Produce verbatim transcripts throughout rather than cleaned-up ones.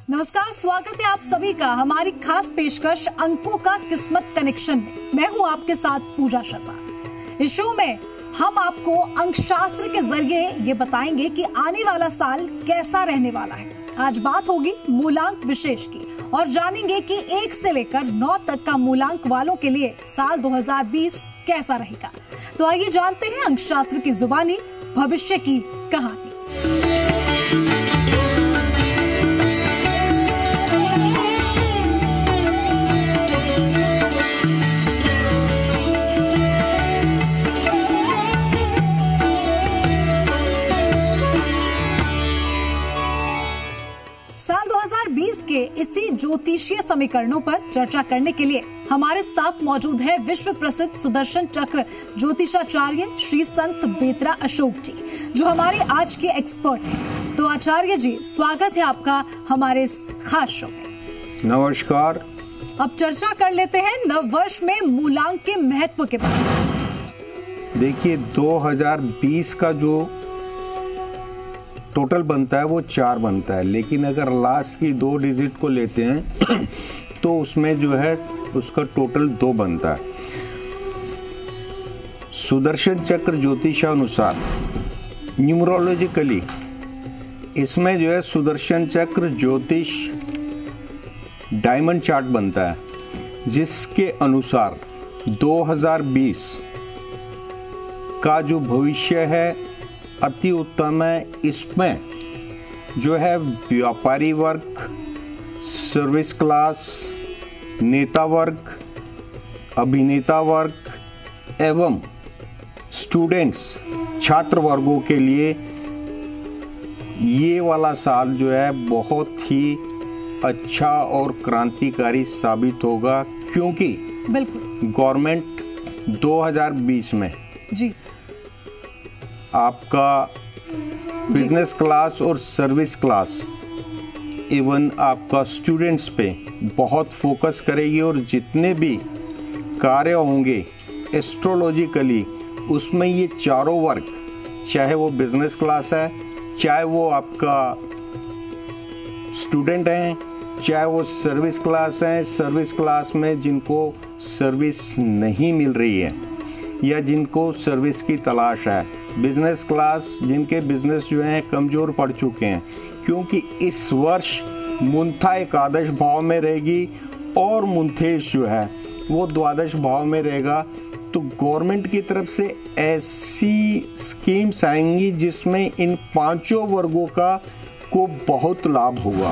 नमस्कार, स्वागत है आप सभी का हमारी खास पेशकश अंकों का किस्मत कनेक्शन में। मैं हूं आपके साथ पूजा शर्मा। इस शो में हम आपको अंकशास्त्र के जरिए ये बताएंगे कि आने वाला साल कैसा रहने वाला है। आज बात होगी मूलांक विशेष की और जानेंगे कि एक से लेकर नौ तक का मूलांक वालों के लिए साल दो हज़ार बीस कैसा रहेगा। तो आइए जानते हैं अंकशास्त्र की जुबानी भविष्य की कहानी। साल दो हज़ार बीस के इसी ज्योतिषीय समीकरणों पर चर्चा करने के लिए हमारे साथ मौजूद है विश्व प्रसिद्ध सुदर्शन चक्र ज्योतिषाचार्य श्री संत बेतरा अशोक जी, जो हमारे आज के एक्सपर्ट हैं। तो आचार्य जी, स्वागत है आपका हमारे इस खास शो में। नमस्कार। अब चर्चा कर लेते हैं नव वर्ष में मूलांक के महत्व के बारे में। देखिए, दो हज़ार बीस का जो टोटल बनता है वो चार बनता है, लेकिन अगर लास्ट की दो डिजिट को लेते हैं तो उसमें जो है उसका टोटल दो बनता है। सुदर्शन चक्र ज्योतिषानुसार न्यूमरोलॉजिकली इसमें जो है सुदर्शन चक्र ज्योतिष डायमंड चार्ट बनता है, जिसके अनुसार दो हज़ार बीस का जो भविष्य है अति उत्तम है। इसमें जो है व्यापारी वर्ग, सर्विस क्लास, नेता वर्ग, अभिनेता वर्ग एवं स्टूडेंट्स छात्र वर्गों के लिए ये वाला साल जो है बहुत ही अच्छा और क्रांतिकारी साबित होगा, क्योंकि बिल्कुल गवर्नमेंट दो हज़ार बीस में जी आपका बिजनेस क्लास और सर्विस क्लास इवन आपका स्टूडेंट्स पे बहुत फोकस करेगी, और जितने भी कार्य होंगे एस्ट्रोलॉजिकली उसमें ये चारों वर्ग, चाहे वो बिजनेस क्लास है, चाहे वो आपका स्टूडेंट हैं, चाहे वो सर्विस क्लास है, सर्विस क्लास में जिनको सर्विस नहीं मिल रही है या जिनको सर्विस की तलाश है, बिजनेस क्लास जिनके बिजनेस जो हैं कमज़ोर पड़ चुके हैं, क्योंकि इस वर्ष मुंथा एकादश भाव में रहेगी और मुंथेश जो है वो द्वादश भाव में रहेगा। तो गवर्नमेंट की तरफ से ऐसी स्कीम्स आएंगी जिसमें इन पांचों वर्गों का को बहुत लाभ होगा।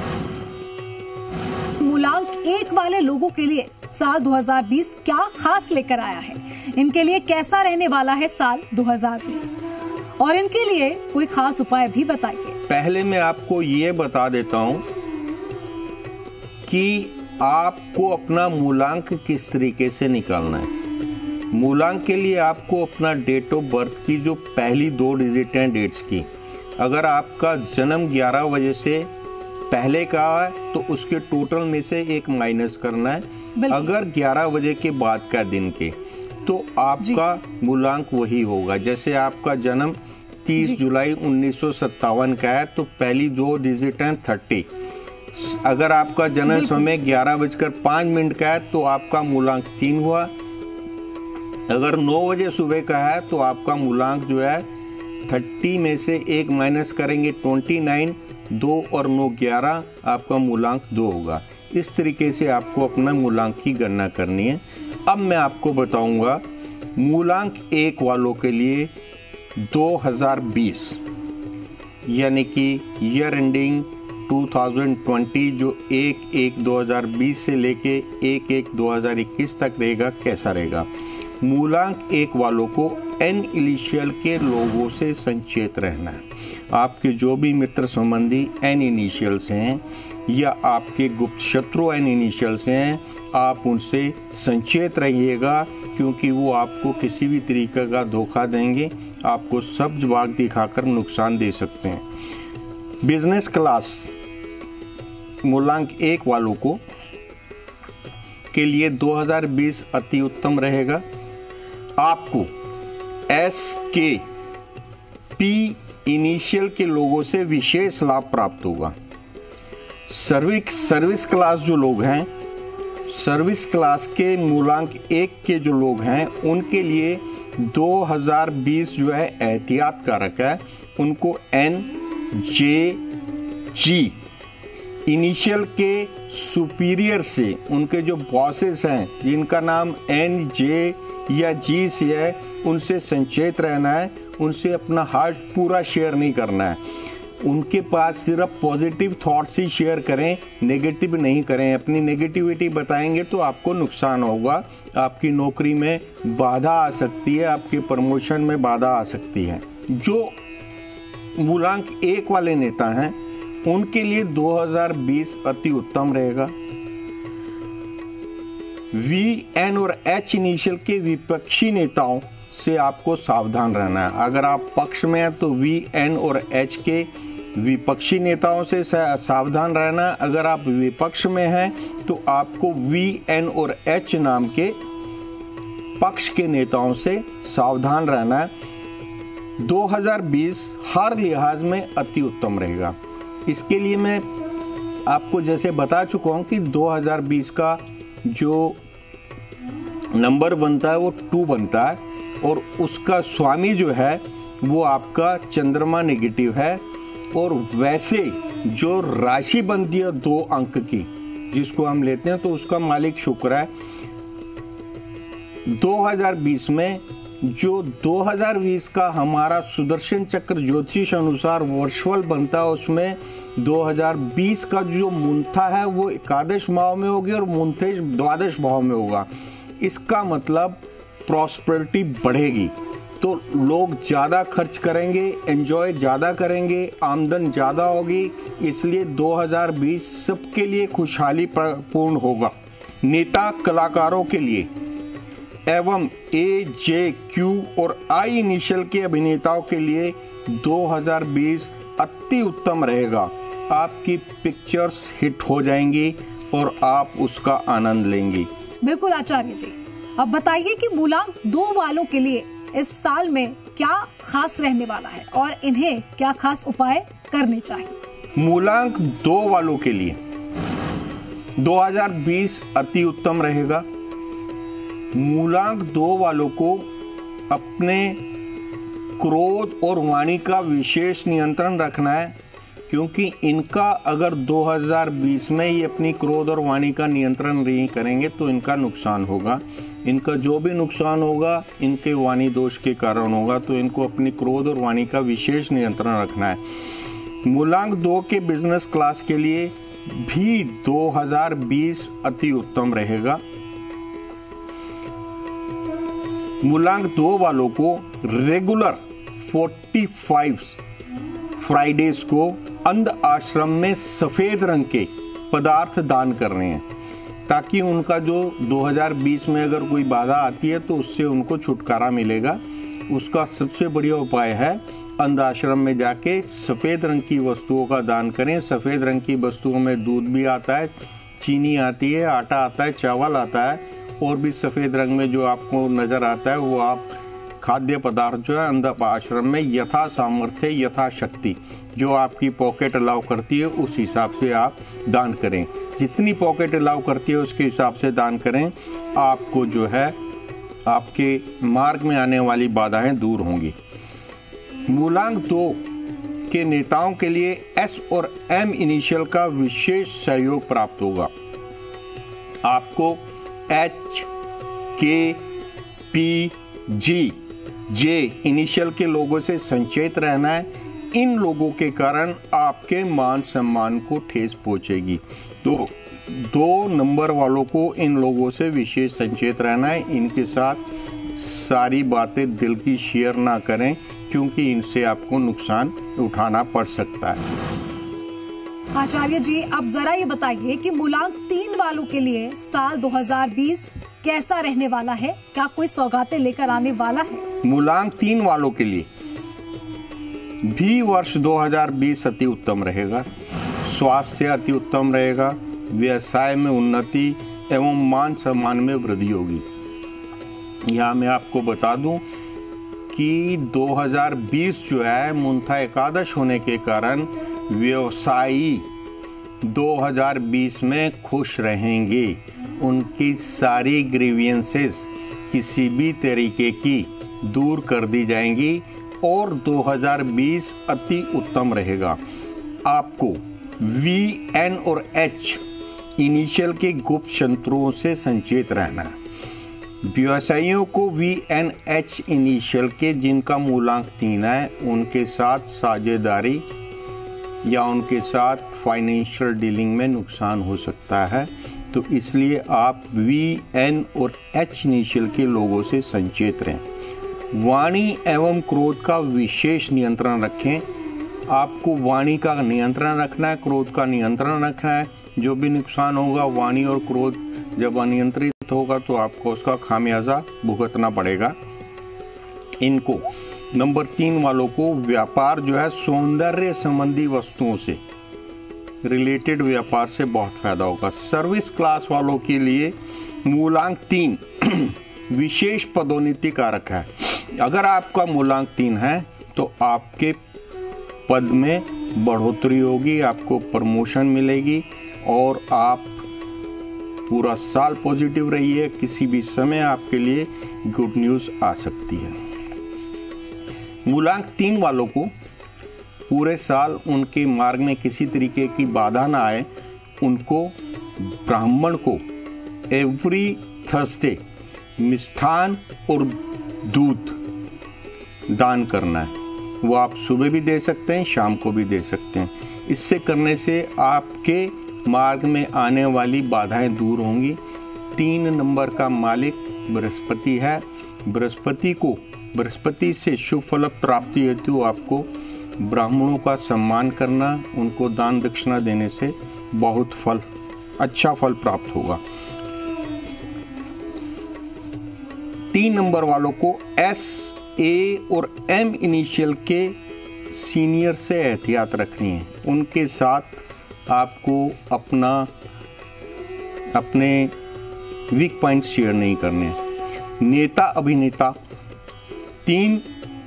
मूलांक एक वाले लोगों के लिए साल दो हज़ार बीस क्या खास लेकर आया है, इनके लिए कैसा रहने वाला है साल दो हज़ार बीस, और इनके लिए कोई खास उपाय भी बताइए। पहले मैं आपको ये बता देता हूं कि आपको अपना मूलांक किस तरीके से निकालना है। मूलांक के लिए आपको अपना डेट ऑफ बर्थ की जो पहली दो डिजिट हैं डेट्स की, अगर आपका जन्म ग्यारह बजे से पहले का है तो उसके टोटल में से एक माइनस करना है। अगर ग्यारह बजे के बाद का दिन के तो आपका मूलांक वही होगा। जैसे आपका जन्म तीस जुलाई उन्नीस सौ सत्तावन का है तो पहली दो डिजिट हैं थर्टी। अगर आपका जन्म समय ग्यारह बजकर पाँच मिनट का है तो आपका मूलांक तीन हुआ। अगर नौ बजे सुबह का है तो आपका मूलांक जो है थर्टी में से एक माइनस करेंगे ट्वेंटी नाइन, दो और नौ ग्यारह, आपका मूलांक दो होगा। इस तरीके से आपको अपना मूलांक की गणना करनी है। अब मैं आपको बताऊंगा मूलांक एक वालों के लिए दो हज़ार बीस यानी कि ईयर एंडिंग दो हज़ार बीस जो एक एक दो हज़ार बीस से लेके एक एक दो हज़ार इक्कीस तक रहेगा, कैसा रहेगा। मूलांक एक वालों को एन इनिशियल के लोगों से संचेत रहना है। आपके जो भी मित्र संबंधी एन इनिशियल से हैं या आपके गुप्त शत्रु एन इनिशियल से हैं, आप उनसे संचेत रहिएगा, क्योंकि वो आपको किसी भी तरीके का धोखा देंगे, आपको सब्ज बाग दिखाकर नुकसान दे सकते हैं। बिजनेस क्लास मूलांक एक वालों को के लिए दो हज़ार बीस अति उत्तम रहेगा। आपको एस के पी इनिशियल के लोगों से विशेष लाभ प्राप्त होगा। सर्विस सर्विस क्लास जो लोग हैं, सर्विस क्लास के मूलांक एक के जो लोग हैं, उनके लिए दो हज़ार बीस जो है एहतियात कारक है। उनको एन जे जी इनिशियल के सुपीरियर से, उनके जो बॉसेस हैं जिनका नाम एन जे या जी से है, उनसे संचेत रहना है। उनसे अपना हार्ट पूरा शेयर नहीं करना है। उनके पास सिर्फ पॉजिटिव थॉट्स ही शेयर करें, नेगेटिव नहीं करें। अपनी नेगेटिविटी बताएंगे तो आपको नुकसान होगा, आपकी नौकरी में बाधा आ सकती है, आपके प्रमोशन में बाधा आ सकती है। जो मूलांक एक वाले नेता हैं, उनके लिए दो हज़ार बीस अति उत्तम रहेगा। वी, एन और एच इनिशियल के विपक्षी नेताओं से आपको सावधान रहना है। अगर आप पक्ष में हैं तो वी, एन और एच के विपक्षी नेताओं से सावधान रहना। अगर आप विपक्ष में हैं तो आपको वी, एन और एच नाम के पक्ष के नेताओं से सावधान रहना है। दो हज़ार बीस हर लिहाज में अति उत्तम रहेगा। इसके लिए मैं आपको जैसे बता चुका हूं कि दो हज़ार बीस का जो नंबर बनता है वो टू बनता है, और उसका स्वामी जो है वो आपका चंद्रमा नेगेटिव है। और वैसे जो राशि बनती है दो अंक की, जिसको हम लेते हैं, तो उसका मालिक शुक्र है। दो हज़ार बीस में जो दो हज़ार बीस का हमारा सुदर्शन चक्र ज्योतिष अनुसार वर्षफल बनता है, उसमें दो हज़ार बीस का जो मुंथा है वो एकादश भाव में होगी और मुंथेश द्वादश भाव में होगा। इसका मतलब प्रॉस्पेरिटी बढ़ेगी, तो लोग ज़्यादा खर्च करेंगे, एंजॉय ज़्यादा करेंगे, आमदन ज़्यादा होगी। इसलिए दो हज़ार बीस सबके लिए खुशहाली पूर्ण होगा। नेता कलाकारों के लिए एवं ए, जे, क्यू और आई इनिशियल के अभिनेताओं के लिए दो हज़ार बीस अति उत्तम रहेगा। आपकी पिक्चर्स हिट हो जाएंगी और आप उसका आनंद लेंगी। बिल्कुल आचार्य जी, अब बताइए कि मूलांक दो वालों के लिए इस साल में क्या खास रहने वाला है और इन्हें क्या खास उपाय करने चाहिए। मूलांक दो वालों के लिए दो हज़ार बीस अति उत्तम रहेगा। मूलांक दो वालों को अपने क्रोध और वाणी का विशेष नियंत्रण रखना है, क्योंकि इनका अगर दो हज़ार बीस में ही अपनी क्रोध और वाणी का नियंत्रण नहीं करेंगे तो इनका नुकसान होगा। इनका जो भी नुकसान होगा इनके वाणी दोष के कारण होगा, तो इनको अपनी क्रोध और वाणी का विशेष नियंत्रण रखना है। मूलांक दो के बिजनेस क्लास के लिए भी दो हज़ार बीस अति उत्तम रहेगा। मूलांक दो वालों को रेगुलर पैंतालीस फ्राइडेज को अंध आश्रम में सफेद रंग के पदार्थ दान करने हैं, ताकि उनका जो दो हज़ार बीस में अगर कोई बाधा आती है तो उससे उनको छुटकारा मिलेगा। उसका सबसे बढ़िया उपाय है अंध आश्रम में जाके सफ़ेद रंग की वस्तुओं का दान करें। सफ़ेद रंग की वस्तुओं में दूध भी आता है, चीनी आती है, आटा आता है, चावल आता है, और भी सफ़ेद रंग में जो आपको नज़र आता है वो आप खाद्य पदार्थ जो है अंध आश्रम में यथा सामर्थ्य यथा शक्ति जो आपकी पॉकेट अलाउ करती है उस हिसाब से आप दान करें। जितनी पॉकेट अलाउ करती है उसके हिसाब से दान करें। आपको जो है आपके मार्ग में आने वाली बाधाएं दूर होंगी। मूलांक दो के नेताओं के लिए एस और एम इनिशियल का विशेष सहयोग प्राप्त होगा। आपको एच, के, पी, जी, जे इनिशियल के लोगों से संचेत रहना है। इन लोगों के कारण आपके मान सम्मान को ठेस पहुंचेगी, तो दो नंबर वालों को इन लोगों से विशेष संचेत रहना है। इनके साथ सारी बातें दिल की शेयर ना करें, क्योंकि इनसे आपको नुकसान उठाना पड़ सकता है। आचार्य जी, अब जरा ये बताइए कि मूलांक तीन वालों के लिए साल दो हज़ार बीस कैसा रहने वाला है? क्या कोई सौगातें लेकर आने वाला है? मूलांक तीन वालों के लिए भी वर्ष दो हज़ार बीस अति उत्तम रहेगा। स्वास्थ्य अति उत्तम रहेगा, व्यवसाय में उन्नति एवं मान सम्मान में वृद्धि होगी। यहाँ मैं आपको बता दूं कि दो हज़ार बीस जो है मुंथा एकादश होने के कारण व्यवसायी दो हज़ार बीस में खुश रहेंगे। उनकी सारी ग्रीवियंसेस किसी भी तरीके की दूर कर दी जाएंगी और दो हज़ार बीस अति उत्तम रहेगा। आपको वी, एन और एच इनिशियल के गुप्त शत्रुओं से संचेत रहना है। व्यवसायियों को वी, एन, एच इनिशियल के जिनका मूलांक तीन है उनके साथ साझेदारी या उनके साथ फाइनेंशियल डीलिंग में नुकसान हो सकता है, तो इसलिए आप वी, एन और एच इनिशियल के लोगों से संचेत रहें। वाणी एवं क्रोध का विशेष नियंत्रण रखें। आपको वाणी का नियंत्रण रखना है, क्रोध का नियंत्रण रखना है। जो भी नुकसान होगा वाणी और क्रोध जब अनियंत्रित होगा तो आपको उसका खामियाजा भुगतना पड़ेगा। इनको नंबर तीन वालों को व्यापार जो है सौंदर्य संबंधी वस्तुओं से रिलेटेड व्यापार से बहुत फायदा होगा। सर्विस क्लास वालों के लिए मूलांक तीन विशेष पदोन्नति कारक है। अगर आपका मूलांक तीन है तो आपके पद में बढ़ोतरी होगी, आपको प्रमोशन मिलेगी और आप पूरा साल पॉजिटिव रहिए। किसी भी समय आपके लिए गुड न्यूज़ आ सकती है। मूलांक तीन वालों को पूरे साल उनके मार्ग में किसी तरीके की बाधा ना आए, उनको ब्राह्मण को एवरी थर्सडे मिष्ठान और दूध दान करना है। वो आप सुबह भी दे सकते हैं, शाम को भी दे सकते हैं। इससे करने से आपके मार्ग में आने वाली बाधाएं दूर होंगी। तीन नंबर का मालिक बृहस्पति है। बृहस्पति को बृहस्पति से शुभ फल प्राप्ति हेतु आपको ब्राह्मणों का सम्मान करना, उनको दान दक्षिणा देने से बहुत फल अच्छा फल प्राप्त होगा। तीन नंबर वालों को एस, ए और एम इनिशियल के सीनियर से एहतियात रखनी है। उनके साथ आपको अपना अपने वीक पॉइंट शेयर नहीं करने। नेता अभिनेता तीन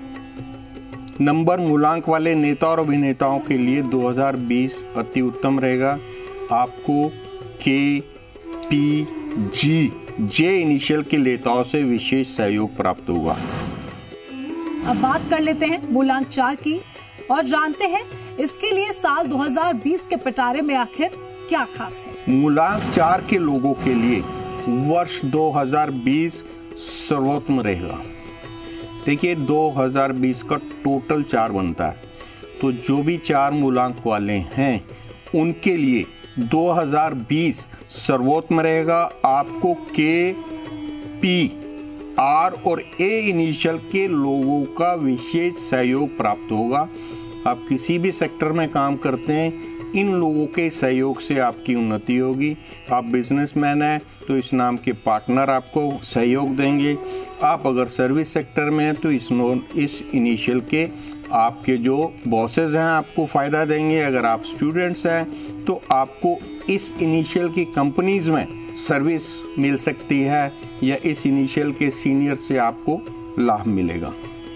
नंबर मूलांक वाले नेता और अभिनेताओं के लिए दो हज़ार बीस अति उत्तम रहेगा। आपको के, पी, जी, जे इनिशियल के नेताओं से विशेष सहयोग प्राप्त होगा। अब बात कर लेते हैं मूलांक चार की और जानते हैं इसके लिए साल दो हज़ार बीस के पिटारे में आखिर क्या खास है। मूलांक चार के लोगों के लिए वर्ष दो हज़ार बीस सर्वोत्तम रहेगा। देखिए दो हज़ार बीस का टोटल चार बनता है, तो जो भी चार मूलांक वाले हैं उनके लिए दो हज़ार बीस सर्वोत्तम रहेगा। आपको के, पी, आर और ए इनिशियल के लोगों का विशेष सहयोग प्राप्त होगा। आप किसी भी सेक्टर में काम करते हैं, इन लोगों के सहयोग से आपकी उन्नति होगी। आप बिजनेसमैन हैं तो इस नाम के पार्टनर आपको सहयोग देंगे। आप अगर सर्विस सेक्टर में हैं तो इस इस इनिशियल के आपके जो बॉसेस हैं आपको फ़ायदा देंगे। अगर आप स्टूडेंट्स हैं तो आपको इस इनिशियल की कंपनीज़ में सर्विस मिल सकती है या इस इनिशियल के सीनियर से आपको लाभ मिलेगा।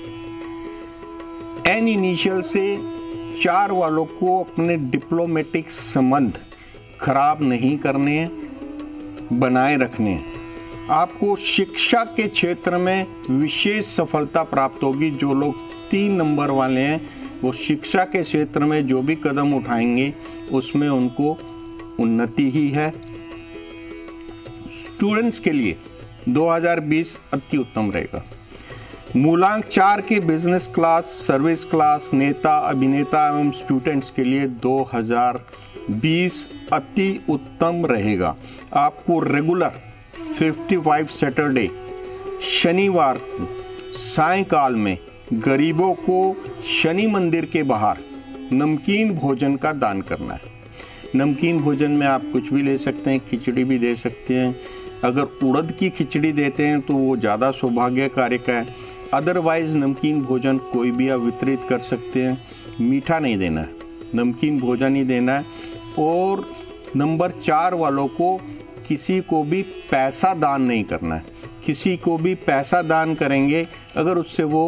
एन इनिशियल से चार वालों को अपने डिप्लोमेटिक संबंध खराब नहीं करने, बनाए रखने। आपको शिक्षा के क्षेत्र में विशेष सफलता प्राप्त होगी। जो लोग तीन नंबर वाले हैं वो शिक्षा के क्षेत्र में जो भी कदम उठाएंगे उसमें उनको उन्नति ही है। स्टूडेंट्स के लिए दो हज़ार बीस अति उत्तम रहेगा। मूलांक चार के बिजनेस क्लास, सर्विस क्लास, नेता, अभिनेता एवं स्टूडेंट्स के लिए दो हज़ार बीस अति उत्तम रहेगा। आपको रेगुलर पचपन सैटरडे शनिवार को सायंकाल में गरीबों को शनि मंदिर के बाहर नमकीन भोजन का दान करना है। नमकीन भोजन में आप कुछ भी ले सकते हैं, खिचड़ी भी दे सकते हैं। अगर उड़द की खिचड़ी देते हैं तो वो ज़्यादा सौभाग्यकारक है। अदरवाइज नमकीन भोजन कोई भी आप वितरित कर सकते हैं। मीठा नहीं देना है, नमकीन भोजन ही देना है। और नंबर चार वालों को किसी को भी पैसा दान नहीं करना है। किसी को भी पैसा दान करेंगे अगर उससे वो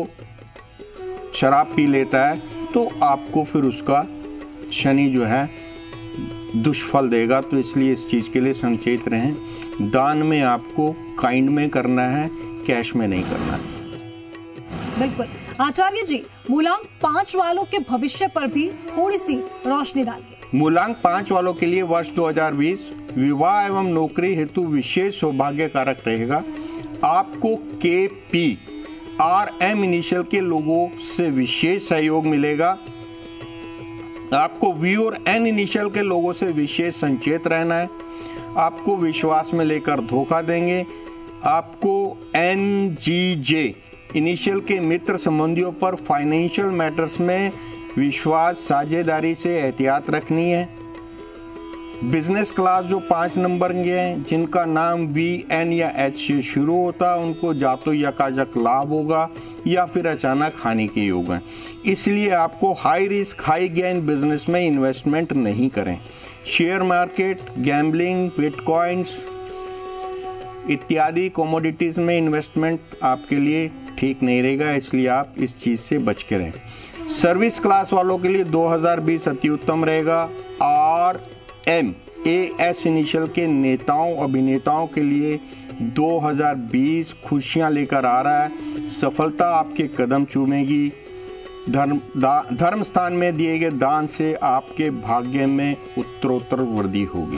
शराब पी लेता है तो आपको फिर उसका शनि जो है दुष्फल देगा, तो इसलिए इस चीज़ के लिए संचेत रहें। दान में आपको काइंड में करना है, कैश में नहीं करना है। बिल्कुल आचार्य जी, मूलांक पांच वालों के भविष्य पर भी थोड़ी सी रोशनी डालिए। मूलांक पांच वालों के लिए वर्ष दो हज़ार बीस विवाह एवं नौकरी हेतु विशेष सौभाग्य कारक रहेगा। आपको के पी आर एम इनिशियल के लोगों से विशेष सहयोग मिलेगा। आपको वी और एन इनिशियल के लोगों से विशेष संचेत रहना है। आपको विश्वास में लेकर धोखा देंगे। आपको एन जी जे इनिशियल के मित्र संबंधियों पर फाइनेंशियल मैटर्स में विश्वास साझेदारी से एहतियात रखनी है। बिजनेस क्लास जो पाँच नंबर के हैं, जिनका नाम वी एन या एच से शुरू होता है, उनको या तो यकायक लाभ होगा या फिर अचानक हानि के योग हैं। इसलिए आपको high risk high gain business में इन्वेस्टमेंट नहीं करें। शेयर मार्केट, गैम्बलिंग, बिटकॉइंस इत्यादि कमोडिटीज़ में इन्वेस्टमेंट आपके लिए ठीक नहीं रहेगा, इसलिए आप इस चीज़ से बच के रहें। सर्विस क्लास वालों के लिए दो हज़ार बीस अति उत्तम रहेगा। R M A S initial के नेताओं अभिनेताओं के लिए दो हज़ार बीस खुशियां लेकर आ रहा है। सफलता आपके कदम चूमेगी। धर्म धर्म स्थान में दिए गए दान से आपके भाग्य में उत्तरोत्तर वृद्धि होगी।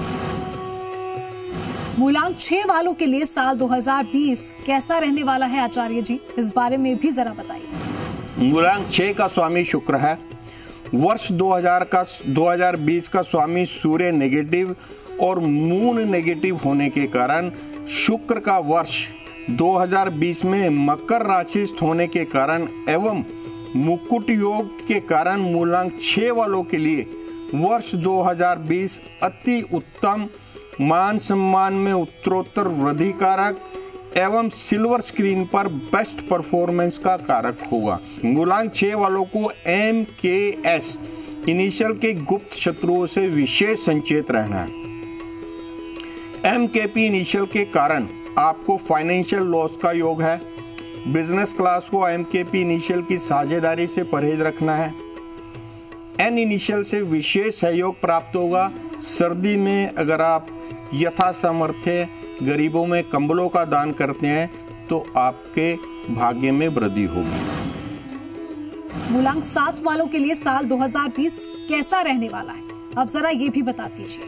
मूलांक छह वालों के लिए साल दो हज़ार बीस कैसा रहने वाला है आचार्य जी, इस बारे में भी जरा बताइए। मूलांक छह का स्वामी शुक्र है। वर्ष दो हज़ार का दो हज़ार बीस का स्वामी सूर्य नेगेटिव और मून नेगेटिव होने के कारण शुक्र का वर्ष दो हज़ार बीस में मकर राशिस्थ होने के कारण एवं मुकुट योग के कारण मूलांक छह वालों के लिए वर्ष दो हज़ार बीस अति उत्तम, मान सम्मान में उत्तरोत्तर वृद्धि कारक एवं सिल्वर स्क्रीन पर बेस्ट परफॉर्मेंस का कारक होगा। मूलांक छह वालों को एम के एस इनिशियल के गुप्त शत्रुओं से विशेष संचेत रहना है। एम के पी इनिशियल के कारण आपको फाइनेंशियल लॉस का योग है। बिजनेस क्लास को एम के पी इनिशियल की साझेदारी से परहेज रखना है। एन इनिशियल से विशेष सहयोग प्राप्त होगा। सर्दी में अगर आप यथा सामर्थ्य गरीबों में कंबलों का दान करते हैं तो आपके भाग्य में वृद्धि होगी। मूलांक सात वालों के लिए साल दो हज़ार बीस कैसा रहने वाला है, अब जरा ये भी बता दीजिए।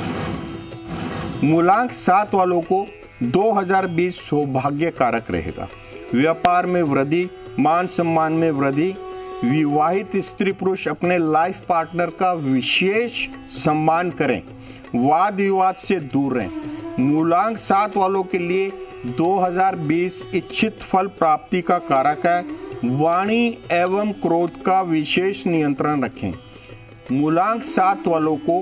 मूलांक सात वालों को दो हज़ार बीस सौभाग्य कारक रहेगा। व्यापार में वृद्धि, मान सम्मान में वृद्धि। विवाहित स्त्री पुरुष अपने लाइफ पार्टनर का विशेष सम्मान करें। वाद विवाद से दूर रहें। मूलांक सात वालों के लिए दो हज़ार बीस इच्छित फल प्राप्ति का कारक है। वाणी एवं क्रोध का विशेष नियंत्रण रखें। मूलांक सात वालों को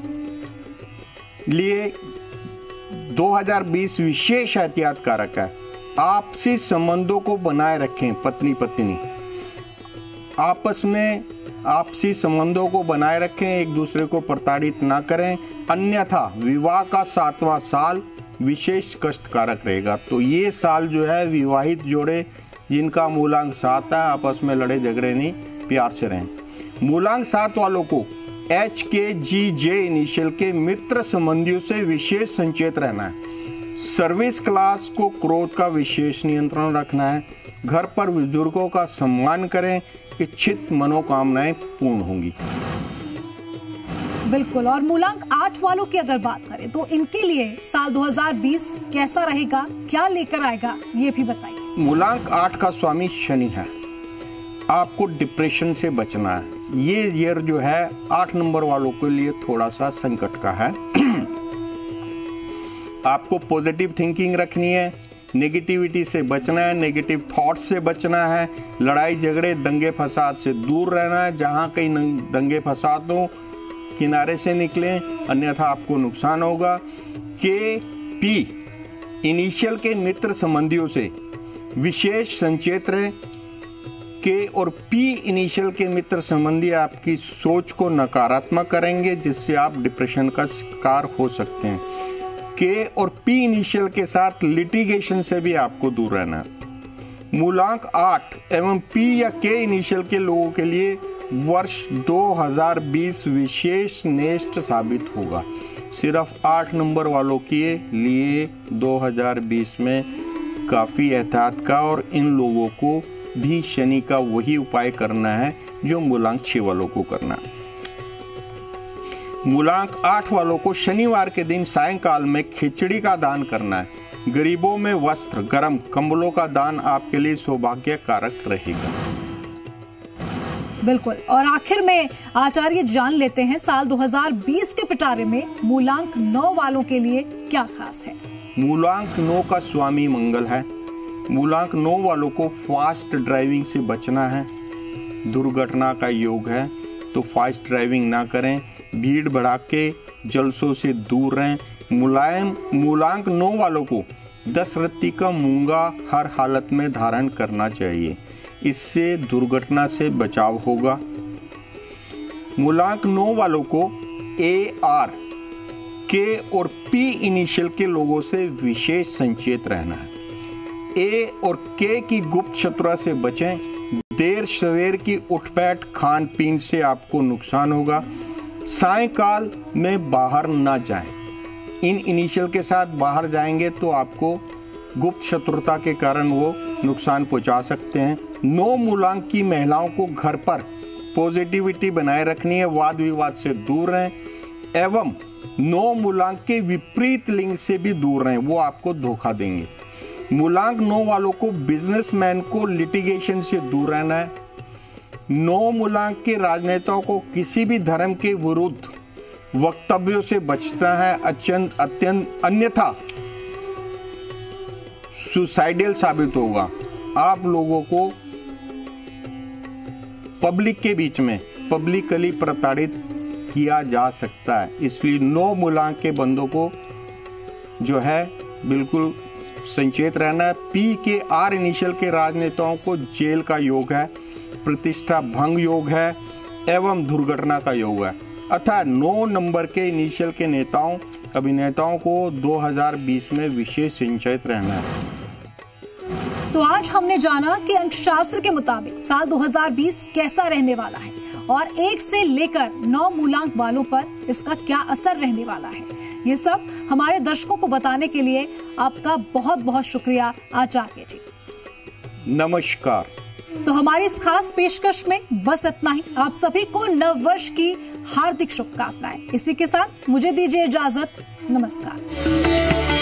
लिए दो हज़ार बीस विशेष एहतियात कारक है। आपसी संबंधों को बनाए रखें। पत्नी पत्नी आपस में आपसी संबंधों को बनाए रखें, एक दूसरे को प्रताड़ित ना करें, अन्यथा विवाह का सातवां साल विशेष कष्टकारक रहेगा। तो ये साल जो है विवाहित जोड़े जिनका मूलांक सात है, आपस में लड़े झगड़े नहीं, प्यार से रहें। मूलांक सात वालों को एच के जी जे इनिशियल के मित्र संबंधियों से विशेष संचेत रहना है। सर्विस क्लास को क्रोध का विशेष नियंत्रण रखना है। घर पर बुजुर्गों का सम्मान करें। इच्छित मनोकामनाएं पूर्ण होंगी। बिल्कुल। और मूलांक आठ वालों की अगर बात करें तो इनके लिए साल दो हज़ार बीस कैसा रहेगा, क्या लेकर आएगा, ये भी बताइए। मूलांक आठ का स्वामी शनि है। आपको डिप्रेशन से बचना है। ये ईयर जो है आठ नंबर वालों के लिए थोड़ा सा संकट का है। आपको पॉजिटिव थिंकिंग रखनी है, नेगेटिविटी से बचना है, नेगेटिव थॉट्स से बचना है, लड़ाई झगड़े दंगे फसाद से दूर रहना है। जहाँ कहीं दंगे फसाद हो किनारे से निकलें, अन्यथा आपको नुकसान होगा। के पी इनिशियल के मित्र संबंधियों से विशेष संचेत रहे। के और पी इनिशियल के मित्र संबंधी आपकी सोच को नकारात्मक करेंगे, जिससे आप डिप्रेशन का शिकार हो सकते हैं। के और पी इनिशियल के साथ लिटिगेशन से भी आपको दूर रहना है। मूलांक आठ एवं पी या के इनिशियल के लोगों के लिए वर्ष दो हज़ार बीस विशेष नेस्ट साबित होगा। सिर्फ आठ नंबर वालों के लिए दो हज़ार बीस में काफ़ी एहतियात का और इन लोगों को भी शनि का वही उपाय करना है जो मूलांक छः वालों को करना है। मूलांक आठ वालों को शनिवार के दिन सायंकाल में खिचड़ी का दान करना है। गरीबों में वस्त्र, गर्म कंबलों का दान आपके लिए सौभाग्य कारक रहेगा। बिल्कुल। और आखिर में आचार्य जान लेते हैं साल दो हज़ार बीस के पिटारे में मूलांक नौ वालों के लिए क्या खास है। मूलांक नौ का स्वामी मंगल है। मूलांक नौ वालों को फास्ट ड्राइविंग से बचना है। दुर्घटना का योग है तो फास्ट ड्राइविंग ना करें। भीड़ भड़ाके जलसों से दूर रहें। मुलायम मूलांक नौ वालों को दस रत्ती का मूंगा हर हालत में धारण करना चाहिए, इससे दुर्घटना से बचाव होगा। मूलांक नौ वालों को ए आर के और पी इनिशियल के लोगों से विशेष संचेत रहना है। ए और के की गुप्त शत्रुता से बचें। देर सवेर की उठपैठ खान पीन से आपको नुकसान होगा। सायंकाल में बाहर ना जाएं। इन इनिशियल के साथ बाहर जाएंगे तो आपको गुप्त शत्रुता के कारण वो नुकसान पहुंचा सकते हैं। नौ मूलांक की महिलाओं को घर पर पॉजिटिविटी बनाए रखनी है, वाद विवाद से दूर रहें एवं नौ मूलांक के विपरीत लिंग से भी दूर रहें, वो आपको धोखा देंगे। मूलांक नौ वालों को बिजनेसमैन को लिटिगेशन से दूर रहना है। नौ मूलांक के राजनेताओं को किसी भी धर्म के विरुद्ध वक्तव्यों से बचना है, अत्यंत अत्यंत अन्यथा सुसाइडल साबित होगा। आप लोगों को पब्लिक के बीच में पब्लिकली प्रताड़ित किया जा सकता है, इसलिए नौ मूलांक के बंदों को जो है बिल्कुल संचेत रहना है। पी के आर इनिशियल के राजनेताओं को जेल का योग है, प्रतिष्ठा भंग योग है एवं दुर्घटना का योग है। अतः नौ नंबर के इनिशियल के नेताओं अभिनेताओं को दो हज़ार बीस में विशेष संचेत रहना है। तो आज हमने जाना कि अंकशास्त्र के मुताबिक साल दो हज़ार बीस कैसा रहने वाला है और एक से लेकर नौ मूलांक वालों पर इसका क्या असर रहने वाला है। ये सब हमारे दर्शकों को बताने के लिए आपका बहुत बहुत शुक्रिया आचार्य जी। नमस्कार। तो हमारी इस खास पेशकश में बस इतना ही। आप सभी को नव वर्ष की हार्दिक शुभकामनाएं। इसी के साथ मुझे दीजिए इजाजत। नमस्कार।